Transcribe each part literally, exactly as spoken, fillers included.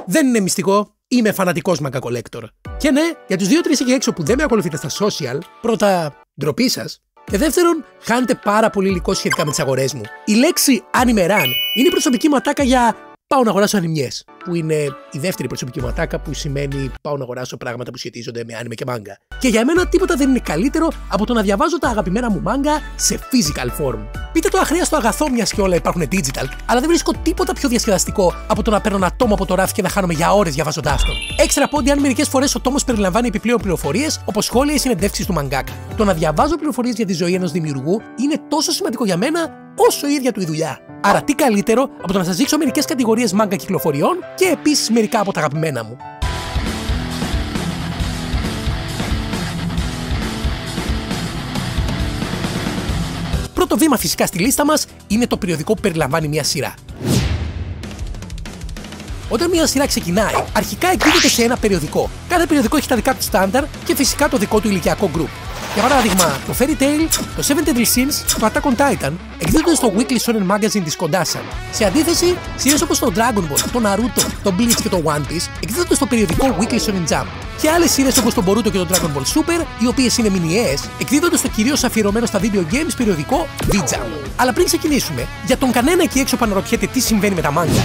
Δεν είναι μυστικό, είμαι φανατικός manga collector. Και ναι, για τους δύο τρεις εκεί έξω που δεν με ακολουθείτε στα social, πρώτα, ντροπή σας. Και δεύτερον, χάνετε πάρα πολύ υλικό σχετικά με τις αγορές μου. Η λέξη anime run είναι η προσωπική μου ατάκα για πάω να αγοράσω ανιμιές. Που είναι η δεύτερη προσωπική μου ατάκα που σημαίνει πάω να αγοράσω πράγματα που σχετίζονται με anime και manga. Και για μένα τίποτα δεν είναι καλύτερο από το να διαβάζω τα αγαπημένα μου manga σε physical form. Πείτε το αχρίαστο αγαθό μιας και όλα υπάρχουν digital, αλλά δεν βρίσκω τίποτα πιο διασκεδαστικό από το να παίρνω ένα τόμο από το ράφι και να χάνομαι για ώρες διαβάζοντάς τον. Έξτρα πόντι αν μερικές φορές ο τόμος περιλαμβάνει επιπλέον πληροφορίες όπως σχόλια ή συνεντεύξεις του mangaka. Το να διαβάζω πληροφορίες για τη ζωή ενός δημιουργού είναι τόσο σημαντικό για μένα όσο η ίδια του η δουλειά. Άρα τι καλύτερο από το να σας δείξω μερικές κατηγορίες manga κυκλοφοριών και επίσης μερικά από τα αγαπημένα μου. Πρώτο βήμα φυσικά στη λίστα μας είναι το περιοδικό που περιλαμβάνει μια σειρά. Όταν μια σειρά ξεκινάει, αρχικά εκδίδεται σε ένα περιοδικό. Κάθε περιοδικό έχει τα δικά του στάνταρ και φυσικά το δικό του ηλικιακό group. Για παράδειγμα, το Fairy Tail, το Seven Deadly Sins, το Attack on Titan εκδίδονται στο Weekly Shonen Magazine της Kodansha. Σε αντίθεση, σειρές όπως το Dragon Ball, το Naruto, το Bleach και το One Piece εκδίδονται στο περιοδικό Weekly Shonen Jump. Και άλλες σειρές όπως το Boruto και το Dragon Ball Super, οι οποίες είναι μινιές, εκδίδονται στο κυρίως αφιερωμένο στα video games περιοδικό V-Jump. Αλλά πριν ξεκινήσουμε, για τον κανένα εκεί έξω που αναρωτιέται τι συμβαίνει με τα manga.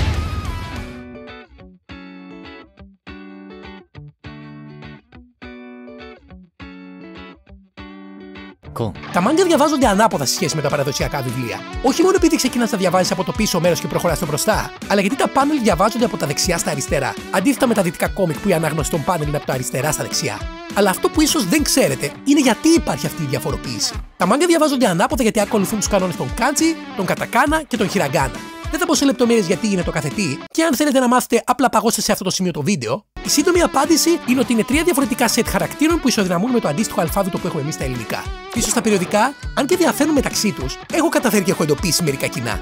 Cool. Τα μάγκα διαβάζονται ανάποδα σε σχέση με τα παραδοσιακά βιβλία. Όχι μόνο επειδή ξεκινάς να διαβάζεις από το πίσω μέρος και προχωράς στο μπροστά, αλλά γιατί τα πάνελ διαβάζονται από τα δεξιά στα αριστερά. Αντίθετα με τα δυτικά κόμικ που η ανάγνωση των πάνελ είναι από τα αριστερά στα δεξιά. Αλλά αυτό που ίσως δεν ξέρετε είναι γιατί υπάρχει αυτή η διαφοροποίηση. Τα μάγκα διαβάζονται ανάποδα γιατί ακολουθούν τους κανόνες των kanji, των katakana και των hiragana. Δεν θα πω σε λεπτομέρειες γιατί είναι το κάθε τι, και αν θέλετε να μάθετε, απλά παγώστε σε αυτό το σημείο το βίντεο. Η σύντομη απάντηση είναι ότι είναι τρία διαφορετικά σετ χαρακτήρων που ισοδυναμούν με το αντίστοιχο αλφάβητο που έχουμε εμείς στα ελληνικά. Ίσως τα περιοδικά, αν και διαφέρουν μεταξύ τους, έχω καταφέρει και έχω εντοπίσει μερικά κοινά.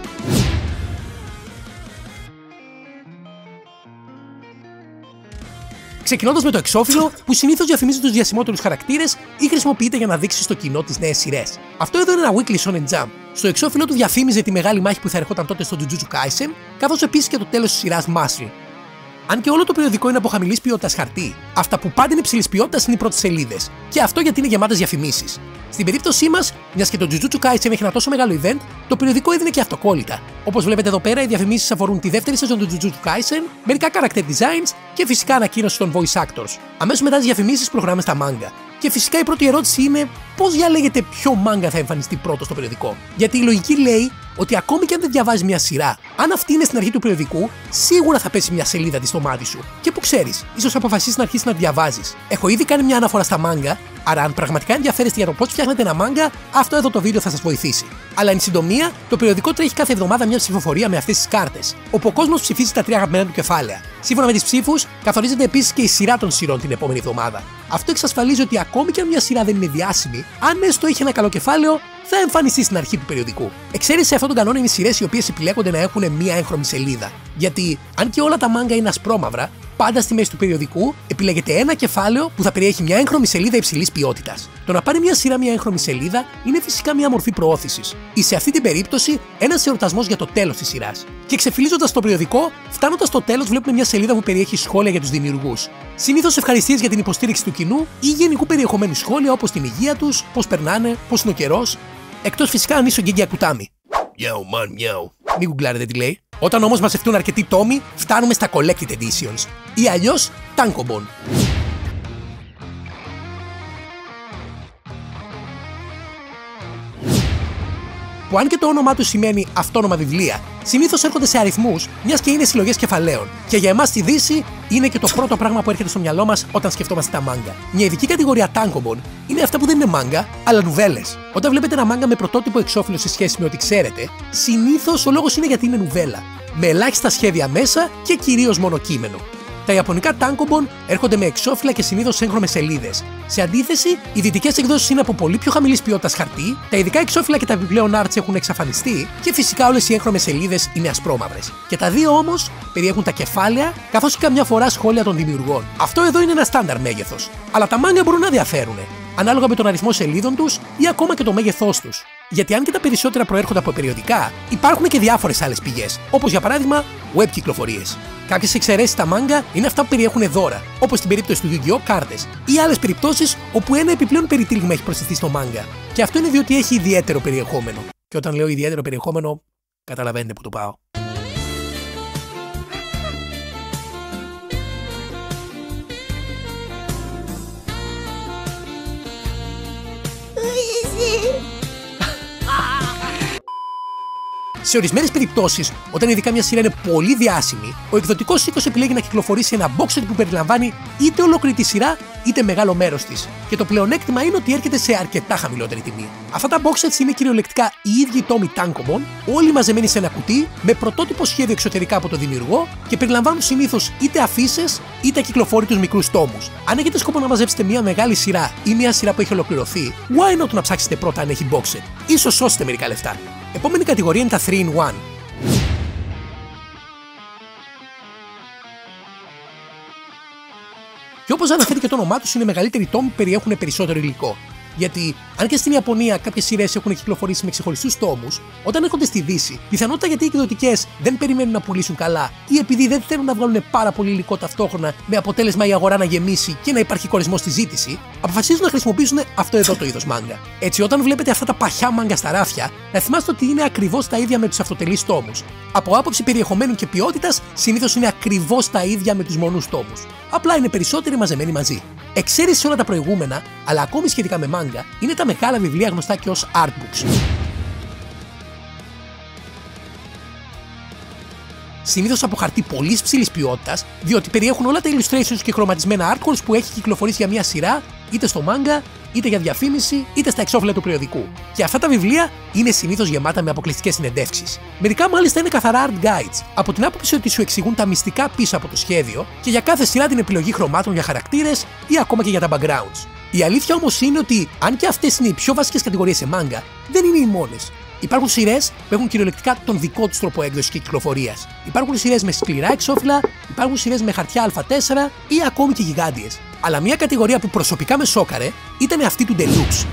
Ξεκινώντας με το εξώφυλλο, που συνήθως διαφημίζει τους διασημότερους χαρακτήρες ή χρησιμοποιείται για να δείξει στο κοινό τις νέες σειρές. Αυτό εδώ είναι ένα Weekly Shonen Jump. Στο εξώφυλλο του διαφήμιζε τη μεγάλη μάχη που θα ερχόταν τότε στο Jujutsu Kaisen, καθώς επίσης και το τέλος της σειράς Mastery. Αν και όλο το περιοδικό είναι από χαμηλής ποιότητας χαρτί, αυτά που πάντα είναι υψηλής ποιότητας είναι οι πρώτες σελίδες. Και αυτό γιατί είναι γεμάτες διαφημίσεις. Στην περίπτωσή μας, μιας και το Jujutsu Kaisen έχει ένα τόσο μεγάλο event, το περιοδικό έδινε και αυτοκόλλητα. Όπως βλέπετε εδώ πέρα, οι διαφημίσεις αφορούν τη δεύτερη σεζόν του Jujutsu Kaisen, μερικά character designs και φυσικά ανακοίνωση των voice actors. Αμέσως μετά τις διαφημίσεις προχωράμε στα manga. Και φυσικά η πρώτη ερώτηση είναι πώς διαλέγετε ποιο manga θα εμφανιστεί πρώτο στο περιοδικό. Γιατί η λογική λέει ότι ακόμη και αν δεν διαβάζει μια σειρά, αν αυτή είναι στην αρχή του περιοδικού, σίγουρα θα πέσει μια σελίδα της στο μάτι σου. Και που ξέρεις, ίσως αποφασίσεις να αρχίσεις να διαβάζεις. Έχω ήδη κάνει μια αναφορά στα manga, άρα αν πραγματικά ενδιαφέρεστε για το πώς φτιάχνετε ένα manga, αυτό εδώ το βίντεο θα σας βοηθήσει. Αλλά εν συντομία, το περιοδικό τρέχει κάθε εβδομάδα μια ψηφοφορία με αυτές τις κάρτες, όπου ο κόσμος ψηφίζει τα τρία αγαπημένα του κεφάλαια. Σύμφωνα με τις ψήφους, καθορίζεται επίσης και η σειρά των σειρών την επόμενη εβδομάδα. Αυτό εξασφαλίζει ότι ακόμη και αν μια σειρά δεν είναι διάσημη, αν έστω έχει ένα καλό κεφάλαιο, θα εμφανιστεί στην αρχή του περιοδικού. Εξαίρεση σε αυτόν τον κανόνα είναι οι σειρές οι οποίες επιλέγονται να έχουν μία έγχρωμη σελίδα. Γιατί, αν και όλα τα μάγκα είναι ασπρόμαυρα, πάντα στη μέση του περιοδικού επιλέγεται ένα κεφάλαιο που θα περιέχει μια έγχρωμη σελίδα υψηλής ποιότητας. Το να πάρει μια σειρά μια έγχρωμη σελίδα είναι φυσικά μια μορφή προώθησης, ή σε αυτή την περίπτωση ένας εορτασμός για το τέλος της σειράς. Και ξεφυλίζοντας το περιοδικό, φτάνοντας στο τέλος, βλέπουμε μια σελίδα που περιέχει σχόλια για τους δημιουργούς. Συνήθως ευχαριστίες για την υποστήριξη του κοινού ή γενικού περιεχομένου σχόλια όπως την υγεία τους, πώς περνάνε, πώς είναι ο καιρός. Εκτός φυσικά αν είσαι ο Γκέγκια Κουτάμι. Yo, man, yo. Μην γκουγκλάρετε τι λέει. Όταν όμως μαζευτούν αρκετοί τόμοι, φτάνουμε στα Collected Editions ή αλλιώς Tankobon. Που αν και το όνομά του σημαίνει αυτόνομα βιβλία, συνήθως έρχονται σε αριθμούς, μιας και είναι συλλογές κεφαλαίων. Και για εμάς στη Δύση είναι και το πρώτο πράγμα που έρχεται στο μυαλό μας όταν σκεφτόμαστε τα μάγκα. Μια ειδική κατηγορία Tankobon είναι αυτά που δεν είναι μάγκα, αλλά νουβέλες. Όταν βλέπετε ένα μάγκα με πρωτότυπο εξώφυλλο σε σχέση με ό,τι ξέρετε, συνήθως ο λόγος είναι γιατί είναι νουβέλα. Με ελάχιστα σχέδια μέσα και κυρίως μόνο κείμενο. Τα ιαπωνικά Tankobon έρχονται με εξώφυλλα και συνήθως έγχρωμες σελίδες. Σε αντίθεση, οι δυτικές εκδόσεις είναι από πολύ πιο χαμηλής ποιότητας χαρτί, τα ειδικά εξώφυλλα και τα επιπλέον arts έχουν εξαφανιστεί και φυσικά όλες οι έγχρωμες σελίδες είναι ασπρόμαυρες. Και τα δύο όμως περιέχουν τα κεφάλαια καθώς και καμιά φορά σχόλια των δημιουργών. Αυτό εδώ είναι ένα στάνταρ μέγεθος. Αλλά τα manga μπορούν να διαφέρουν, ανάλογα με τον αριθμό σελίδων τους ή ακόμα και το μέγεθός τους. Γιατί αν και τα περισσότερα προέρχονται από περιοδικά, υπάρχουν και διάφορες άλλες πηγές, όπως για παράδειγμα web κυκλοφορίες. Κάποιες εξαιρέσεις στα μάγκα είναι αυτά που περιέχουν δώρα, όπως στην περίπτωση του Yu-Gi-Oh! Κάρτες, ή άλλες περιπτώσεις όπου ένα επιπλέον περιτύλιγμα έχει προσθεθεί στο μάγκα. Και αυτό είναι διότι έχει ιδιαίτερο περιεχόμενο. Και όταν λέω ιδιαίτερο περιεχόμενο, καταλαβαίνετε που το πάω. Σε ορισμένες περιπτώσεις, όταν ειδικά μια σειρά είναι πολύ διάσημη, ο εκδοτικός οίκος επιλέγει να κυκλοφορήσει ένα box set που περιλαμβάνει είτε ολόκληρη τη σειρά, είτε μεγάλο μέρος της. Και το πλεονέκτημα είναι ότι έρχεται σε αρκετά χαμηλότερη τιμή. Αυτά τα box sets είναι κυριολεκτικά οι ίδιοι τόμοι Tankobon, όλοι μαζεμένοι σε ένα κουτί, με πρωτότυπο σχέδιο εξωτερικά από τον δημιουργό και περιλαμβάνουν συνήθως είτε αφίσες είτε ακυκλοφόρητους μικρούς τόμους. Αν έχετε σκοπό να μαζέψετε μια μεγάλη σειρά ή μια σειρά που έχει ολοκληρωθεί, why not να ψάξετε πρώτα αν έχει box set? Ίσως σώσετε μερικά λεφτά. Επόμενη κατηγορία είναι τα three in one. Και όπως αναφέρει και το όνομά τους, είναι μεγαλύτεροι τόμοι που περιέχουν περισσότερο υλικό. Γιατί, αν και στην Ιαπωνία κάποιες σειρές έχουν κυκλοφορήσει με ξεχωριστούς τόμους, όταν έρχονται στη Δύση, πιθανότητα γιατί οι εκδοτικές δεν περιμένουν να πουλήσουν καλά ή επειδή δεν θέλουν να βγάλουν πάρα πολύ υλικό ταυτόχρονα, με αποτέλεσμα η αγορά να γεμίσει και να υπάρχει κορεσμός στη ζήτηση, αποφασίζουν να χρησιμοποιήσουν αυτό εδώ το είδος μάγκα. Έτσι, όταν βλέπετε αυτά τα παχιά μάγκα στα ράφια, να θυμάστε ότι είναι ακριβώς τα ίδια με τους αυτοτελείς τόμους. Από άποψη περιεχομένου και ποιότητας, συνήθως είναι ακριβώς τα ίδια με τους μονούς τόμους. Απλά είναι περισσότεροι μαζεμένοι μαζί. Εξαίρεση σε όλα τα προηγούμενα, αλλά ακόμη σχετικά με μάγκα, είναι τα μεγάλα βιβλία γνωστά και ως artbooks. Συνήθως από χαρτί πολύ ψηλής ποιότητας, διότι περιέχουν όλα τα illustrations και χρωματισμένα artworks που έχει κυκλοφορήσει για μια σειρά, είτε στο μάγκα, είτε για διαφήμιση, είτε στα εξώφυλλα του περιοδικού. Και αυτά τα βιβλία είναι συνήθως γεμάτα με αποκλειστικές συνεντεύξεις. Μερικά μάλιστα είναι καθαρά art guides, από την άποψη ότι σου εξηγούν τα μυστικά πίσω από το σχέδιο και για κάθε σειρά την επιλογή χρωμάτων για χαρακτήρες ή ακόμα και για τα backgrounds. Η αλήθεια όμως είναι ότι, αν και αυτές είναι οι πιο βασικές κατηγορίες σε μάγκα, δεν είναι οι μόνες. Υπάρχουν σειρές που έχουν κυριολεκτικά τον δικό τους τρόπο έκδοσης και κυκλοφορίας. Υπάρχουν σειρές με σκληρά εξώφυλλα, υπάρχουν σειρές με χαρτιά Α τέσσερα ή ακόμη και γιγάντιες. Αλλά μια κατηγορία που προσωπικά με σόκαρε ήταν αυτή του Deluxe.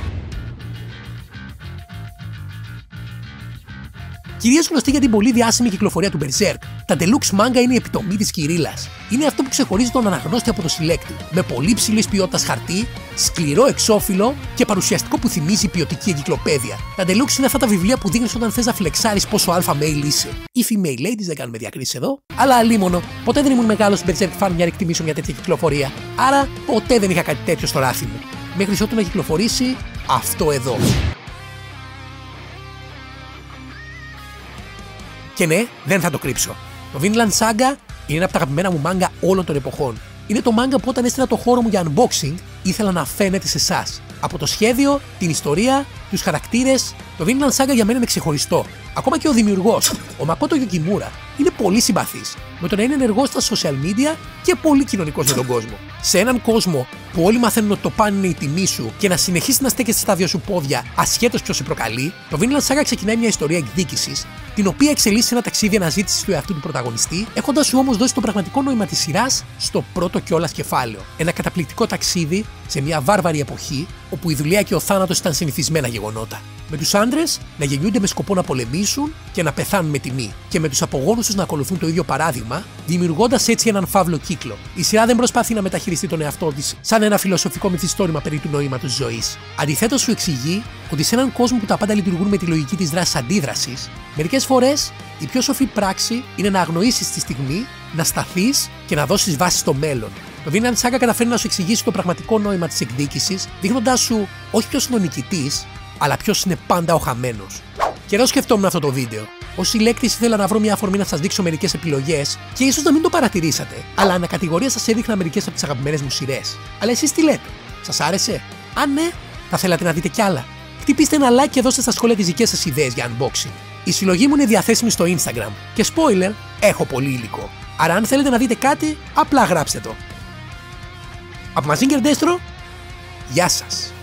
Κυρίως γνωστή για την πολύ διάσημη κυκλοφορία του Berserk, τα Deluxe manga είναι η επιτομή της κυρίλλας. Είναι αυτό που ξεχωρίζει τον αναγνώστη από το συλλέκτη, με πολύ ψηλής ποιότητας χαρτί, σκληρό εξώφυλλο και παρουσιαστικό που θυμίζει ποιοτική εγκυκλοπαίδεια. Τα Deluxe είναι αυτά τα βιβλία που δίνεις όταν θες να φλεξάρεις πόσο alpha male είσαι. Ή female ladies, δεν κάνουμε διακρίσεις εδώ. Αλλά αλίμονο, ποτέ δεν ήμουν μεγάλος Berserk fan για να εκτιμήσω μια τέτοια κυκλοφορία. Άρα ποτέ δεν είχα κάτι τέτοιο στο ράφι μου. Μέχρι ότου να κυκλοφορήσει αυτό εδώ. Και ναι, δεν θα το κρύψω. Το Vinland Saga είναι ένα από τα αγαπημένα μου μάγκα όλων των εποχών. Είναι το μάγκα που όταν έστειλα το χώρο μου για unboxing ήθελα να φαίνεται σε εσάς. Από το σχέδιο, την ιστορία, τους χαρακτήρες, το Vinland Saga για μένα είναι ξεχωριστό. Ακόμα και ο δημιουργός, ο Makoto Yukimura, είναι πολύ συμπαθής, με το να είναι ενεργός στα social media και πολύ κοινωνικός με τον κόσμο. Σε έναν κόσμο που όλοι μαθαίνουν ότι το παν είναι η τιμή σου και να συνεχίσει να στέκεσαι στα δύο σου πόδια ασχέτως ποιος σε προκαλεί, το Vinland Saga ξεκινάει μια ιστορία εκδίκησης, την οποία εξελίσσει σε ένα ταξίδι αναζήτησης του εαυτού του πρωταγωνιστή, έχοντας σου όμως δώσει το πραγματικό νόημα της σειράς στο πρώτο κιόλας κεφάλαιο. Ένα καταπληκτικό ταξίδι σε μια βάρβαρη εποχή, όπου η δουλεία και ο θάνατος ήταν συνηθισμένα γεγονότα. Με τους άντρες να γεννιούνται με σκοπό να πολεμήσουν και να πεθάνουν με τιμή, και με τους απογόνους τους να ακολουθούν το ίδιο παράδειγμα, δημιουργώντας έτσι έναν φαύλο κύκλο. Η σειρά δεν προσπαθεί να μεταχειριστεί τον εαυτό της σαν ένα φιλοσοφικό μυθιστόρημα περί του νοήματος της ζωής. Αντιθέτως, σου εξηγεί ότι σε έναν κόσμο που τα πάντα λειτουργούν με τη λογική της δράσης-αντίδρασης, μερικές φορές η πιο σοφή πράξη είναι να αγνοήσεις τη στιγμή, να σταθείς και να δώσεις βάση στο μέλλον. Το Vinland Saga καταφέρει να σου εξηγήσει το πραγματικό νόημα της εκδίκησης, δείχνοντάς σου όχι ποιος είναι ο νικητής, αλλά ποιος είναι πάντα ο χαμένος. Καιρό σκεφτόμουν αυτό το βίντεο. Ως συλλέκτης ήθελα να βρω μια αφορμή να σας δείξω μερικές επιλογές και ίσως να μην το παρατηρήσατε, αλλά ανακατηγορία σας έδειχνα μερικές από τις αγαπημένες μου σειρές. Αλλά εσείς τι λέτε, σας άρεσε? Αν ναι, θα θέλατε να δείτε κι άλλα? Χτυπήστε ένα like και δώστε στα σχόλια τις δικές σας ιδέες για unboxing. Η συλλογή μου είναι διαθέσιμη στο Instagram και spoiler, έχω πολύ υλικό. Άρα αν θέλετε να δείτε κάτι, απλά γράψτε το. Από Mazinger Destro, γεια σας!